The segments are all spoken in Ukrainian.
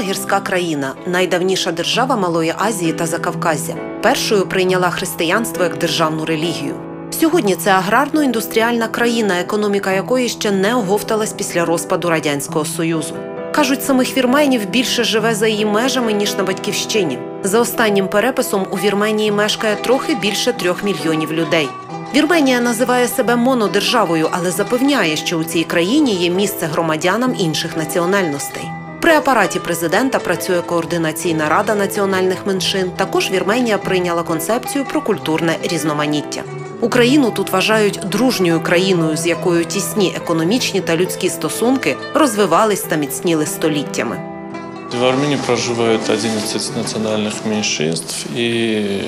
гірська країна, найдавніша держава Малої Азії та Закавказзя. Першою прийняла християнство як державну релігію. Сьогодні це аграрно-індустріальна країна, економіка якої ще не оговталась після розпаду Радянського Союзу. Кажуть, самих вірменів більше живе за її межами, ніж на Батьківщині. За останнім переписом у Вірменії мешкає трохи більше 3 мільйонів людей. Вірменія називає себе монодержавою, але запевняє, що у цій країні є місце громадянам інших національностей. При апараті президента працює координаційна рада національних меншин. Також Вірменія прийняла концепцію про культурне різноманіття. Україну тут вважають дружньою країною, з якою тісні економічні та людські стосунки розвивались та міцніли століттями. В Армении проживают 11 национальных меньшинств, и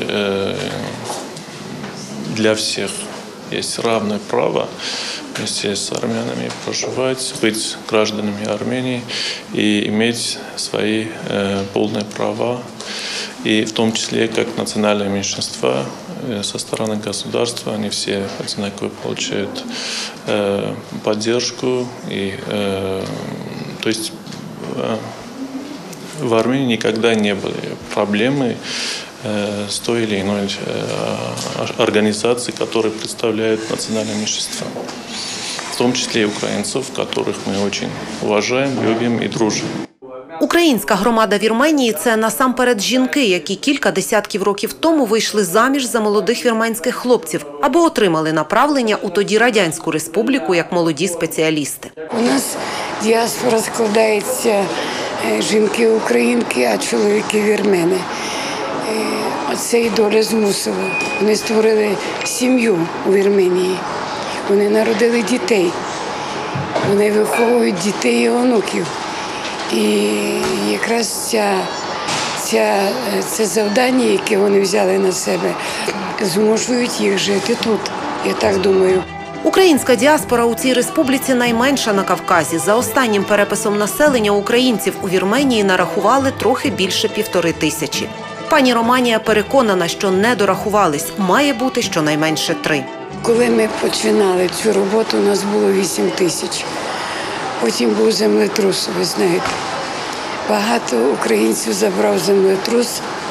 для всех есть равное право вместе с армянами проживать, быть гражданами Армении и иметь свои полные права, и в том числе как национальные меньшинства со стороны государства, они все одинаково получают поддержку, и то есть в Армении никогда не были проблемы с той или иной организацией, которая представляет национальные меньшинства. В том числе и украинцев, которых мы очень уважаем, любим и дружим. Українська громада Вірменії – це насамперед жінки, які кілька десятків років тому вийшли заміж за молодих вірменських хлопців або отримали направлення у тоді Радянську Республіку як молоді спеціалісти. У нас діаспора складається жінки-українки, а чоловіки вірмени. Це і доля змусила. Вони створили сім'ю у Вірменії. Вони народили дітей. Вони виховують дітей і онуків. І якраз це завдання, яке вони взяли на себе, змушують їх жити тут. Я так думаю. Українська діаспора у цій республіці найменша на Кавказі. За останнім переписом населення українців у Вірменії нарахували трохи більше 1500. Пані Романія переконана, що не дорахувались, має бути щонайменше 3. Коли ми починали цю роботу, у нас було 8000. Потім був землетрус, ви знаєте. Багато українців забрав землетрус,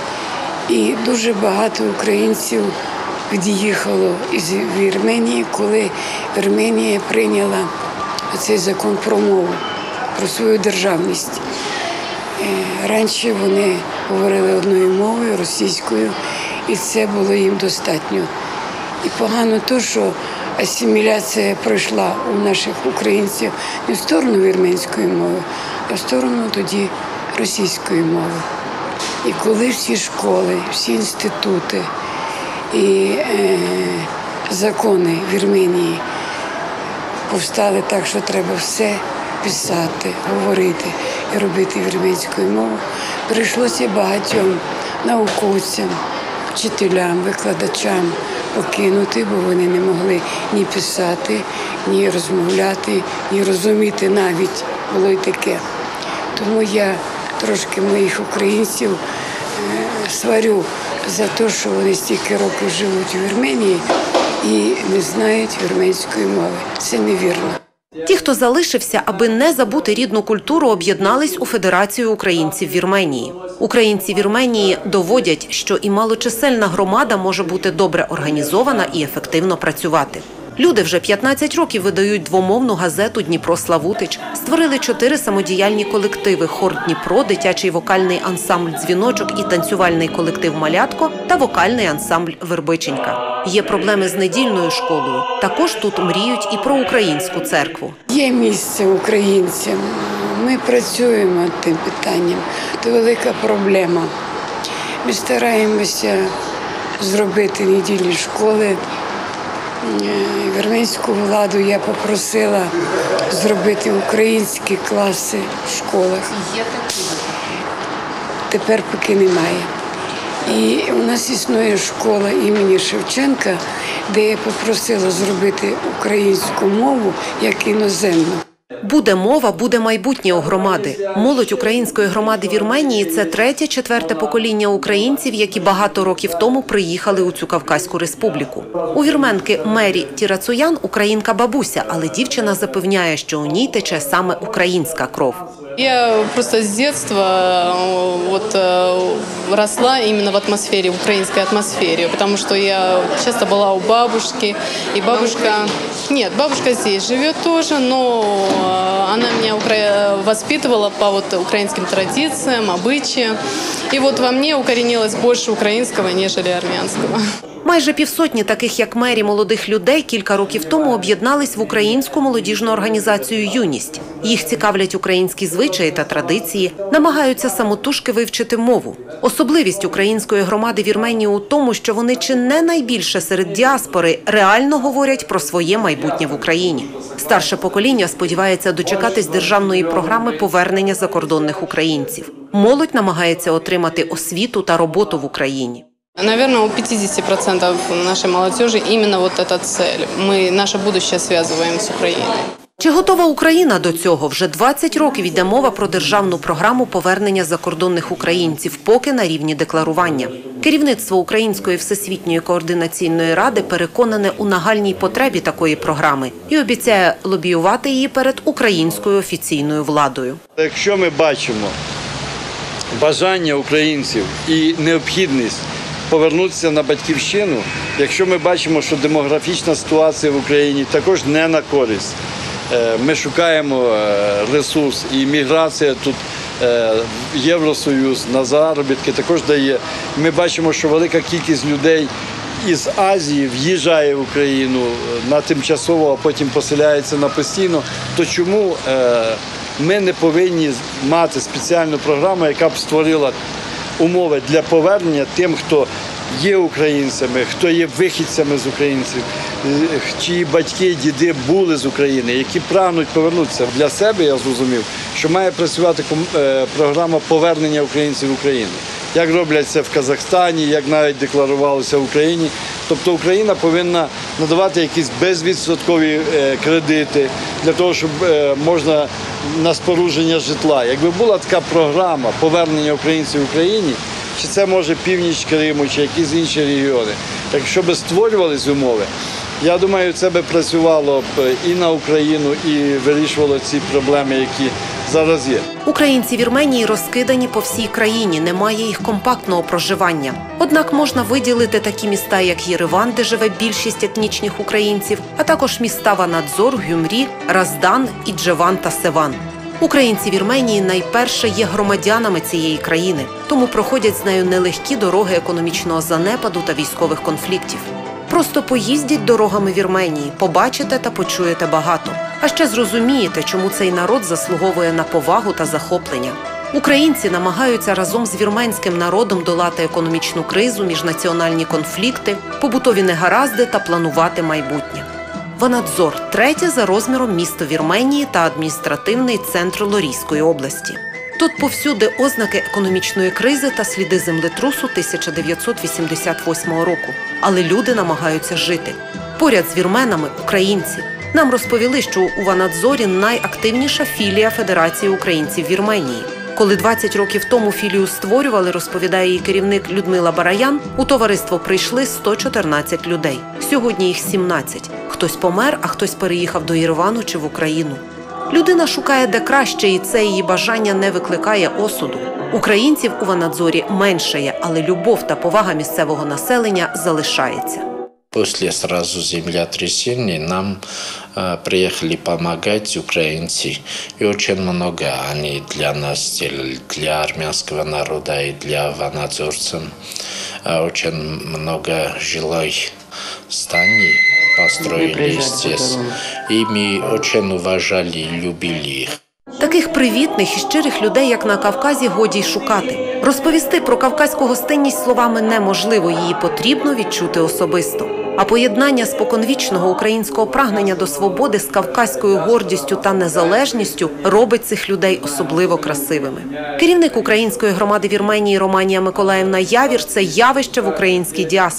і дуже багато українців від'їхало із Вірменії, коли Вірменія прийняла цей закон про мову, про свою державність. Раніше вони говорили одною мовою, російською, і це було їм достатньо. І погано те, що асиміляція пройшла у наших українців не в сторону вірменської мови, а в сторону тоді російської мови. І коли всі школи, всі інститути і закони Вірменії повстали так, що треба все писати, говорити і робити вірменською мовою, прийшлося багатьом науковцям, вчителям, викладачам покинути, бо вони не могли ні писати, ні розмовляти, ні розуміти навіть, було й таке. Тому я трошки моїх українців сварю за те, що вони стільки років живуть у Вірменії і не знають вірменської мови. Це невірно. Ті, хто залишився, аби не забути рідну культуру, об'єднались у Федерацію українців Вірменії. Українці Вірменії доводять, що і малочисельна громада може бути добре організована і ефективно працювати. Люди вже 15 років видають двомовну газету «Дніпро Славутич», створили 4 самодіяльні колективи – хор «Дніпро», дитячий вокальний ансамбль «Дзвіночок» і танцювальний колектив «Малятко» та вокальний ансамбль «Вербиченька». Є проблеми з недільною школою. Також тут мріють і про українську церкву. Є місце українцям. Ми працюємо над тим питанням. Це велика проблема. Ми стараємося зробити недільні школи. Вірменську владу я попросила зробити українські класи в школах. Є такі? Тепер поки немає. І у нас існує школа імені Шевченка, де я попросила зробити українську мову як іноземну. Буде мова, буде майбутнє у громади. Молодь української громади Вірменії – це третє-четверте покоління українців, які багато років тому приїхали у цю Кавказьку республіку. У вірменки Мері Тірацуян українка бабуся, але дівчина запевняє, що у ній тече саме українська кров. Я просто с детства росла именно в атмосфере, в украинской атмосфере, потому что я часто была у бабушки, и бабушка... Нет, бабушка здесь живет тоже, но она меня воспитывала по украинским традициям, обычаям, и во мне укоренилось больше украинского, нежели армянского. Майже півсотні таких, як Мері, молодих людей кілька років тому об'єднались в українську молодіжну організацію «Юність». Їх цікавлять українські звичаї та традиції, намагаються самотужки вивчити мову. Особливість української громади Вірменії у тому, що вони чи не найбільше серед діаспори реально говорять про своє майбутнє в Україні. Старше покоління сподівається дочекатись державної програми повернення закордонних українців. Молодь намагається отримати освіту та роботу в Україні. Наверное, у 50% нашей молодежи именно эта цель. Мы наше будущее связываем с Украиной. Чи готова Україна до цього? Вже 20 років йде мова про державну програму повернення закордонних українців, поки на рівні декларування. Керівництво Української всесвітньої координаційної ради переконане у нагальній потребі такої програми і обіцяє лобіювати її перед українською офіційною владою. Якщо ми бачимо бажання українців і необхідність повернутися на батьківщину, якщо ми бачимо, що демографічна ситуація в Україні також не на користь, ми шукаємо ресурс, і міграція тут в Євросоюз на заробітки також дає. Ми бачимо, що велика кількість людей із Азії в'їжджає в Україну на тимчасово, а потім поселяється на постійно, то чому ми не повинні мати спеціальну програму, яка б створила умови для повернення тим, хто є українцями, хто є вихідцями з українців, чиї батьки, діди були з України, які прагнуть повернутися. Для себе я зрозумів, що має працювати програма повернення українців в Україну. Як роблять це в Казахстані, як навіть декларувалося в Україні. Тобто Україна повинна надавати якісь безвідсоткові кредити для того, щоб можна на спорудження житла. Якби була така програма повернення українців в Україні, чи це може північ Криму, чи якісь інші регіони, якщо б створювалися умови, я думаю, це б працювало б і на Україну, і вирішувало ці проблеми, які зараз є. Українці Вірменії розкидані по всій країні, немає їх компактного проживання. Однак можна виділити такі міста, як Єреван, де живе більшість етнічних українців, а також міста Ванадзор, Гюмрі, Раздан, Іджеван та Севан. Українці Вірменії найперше є громадянами цієї країни, тому проходять з нею нелегкі дороги економічного занепаду та військових конфліктів. Просто поїздіть дорогами Вірменії, побачите та почуєте багато. А ще зрозумієте, чому цей народ заслуговує на повагу та захоплення. Українці намагаються разом з вірменським народом долати економічну кризу, міжнаціональні конфлікти, побутові негаразди та планувати майбутнє. Ванадзор – третє за розміром місто Вірменії та адміністративний центр Лорійської області. Тут повсюди ознаки економічної кризи та сліди землетрусу 1988 року. Але люди намагаються жити. Поряд з вірменами – українці. Нам розповіли, що у Ванадзорі найактивніша філія Федерації українців Вірменії. Коли 20 років тому філію створювали, розповідає її керівник Людмила Бараян, у товариство прийшли 114 людей. Сьогодні їх 17. Хтось помер, а хтось переїхав до Єревану чи в Україну. Людина шукає де краще, і це її бажання не викликає осуду. Українців у Ванадзорі меншає, але любов та повага місцевого населення залишається. После сразу землетрясения нам приехали помогать украинцы. И очень много они для нас сделали, для армянского народа и для ванадзорцев. Очень много жилых зданий построили здесь. И мы очень уважали и любили их. Таких привітних і щирих людей, як на Кавказі, годі й шукати. Розповісти про кавказьку гостинність словами неможливо, її потрібно відчути особисто. А поєднання споконвічного українського прагнення до свободи з кавказькою гордістю та незалежністю робить цих людей особливо красивими. Керівник української громади Вірменії Романія Миколаївна Явір – це явище в українській діаспорі.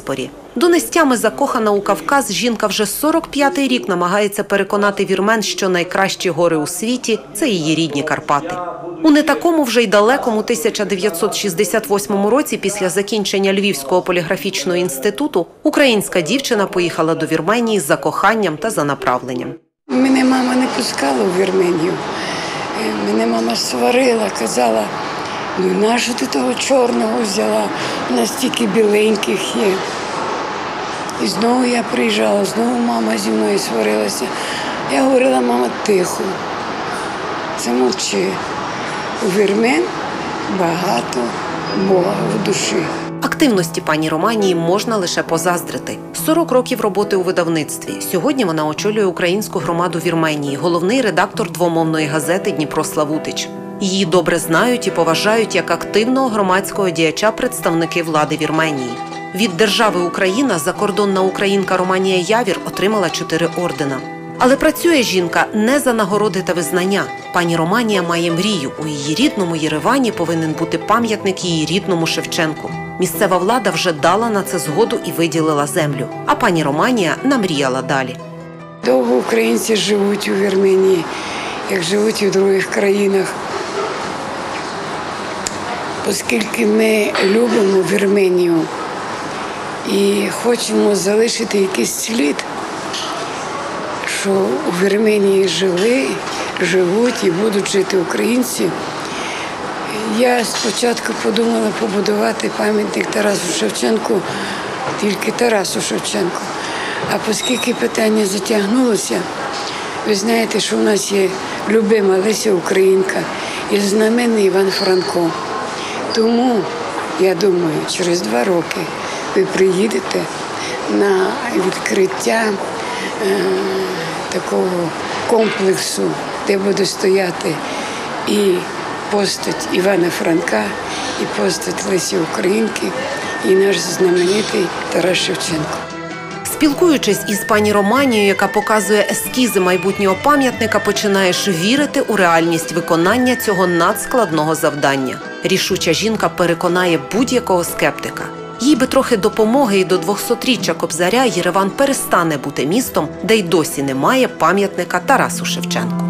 Донестями закохана у Кавказ, жінка вже 45-й рік намагається переконати вірмен, що найкращі гори у світі – це її рідні Карпати. У не такому вже й далекому 1968 році, після закінчення Львівського поліграфічного інституту, українська дівчина поїхала до Вірменії за коханням та за направленням. Мене мама не пускала у Вірменію. Мене мама сварила, казала, ну нащо ти того чорного взяла, у нас тільки біленьких є. І знову я приїжджала, знову мама зі мною сварилася. Я говорила, мама, тихо, замовчи. У вірмен багато Бога в душі. Активності пані Романії можна лише позаздрити. 40 років роботи у видавництві. Сьогодні вона очолює українську громаду Вірменії, головний редактор двомовної газети «Дніпро Славутич». Її добре знають і поважають як активного громадського діяча представники влади Вірменії. Від держави Україна закордонна українка Романія Явір отримала 4 ордена. Але працює жінка не за нагороди та визнання. Пані Романія має мрію. У її рідному Єревані повинен бути пам'ятник її рідному Шевченку. Місцева влада вже дала на це згоду і виділила землю. А пані Романія намріяла далі. Довго українці живуть у Вірменії, як живуть і в інших країнах. Оскільки ми любимо Вірменію і хочемо залишити якийсь слід, що у Вірменії жили, живуть і будуть жити українці. Я спочатку подумала побудувати пам'ятник Тарасу Шевченку, тільки Тарасу Шевченку. А оскільки питання затягнулося, ви знаєте, що у нас є любима Леся Українка і знаменний Іван Франко. Тому, я думаю, через 2 роки ви приїдете на відкриття такого комплексу, де буде стояти і постать Івана Франка, і постать Лесі Українки, і наш знаменитий Тарас Шевченко. Спілкуючись із пані Романією, яка показує ескізи майбутнього пам'ятника, починаєш вірити у реальність виконання цього надскладного завдання. Рішуча жінка переконає будь-якого скептика. Їй би трохи допомоги, і до 200-річчя Кобзаря Єреван перестане бути містом, де й досі немає пам'ятника Тарасу Шевченку.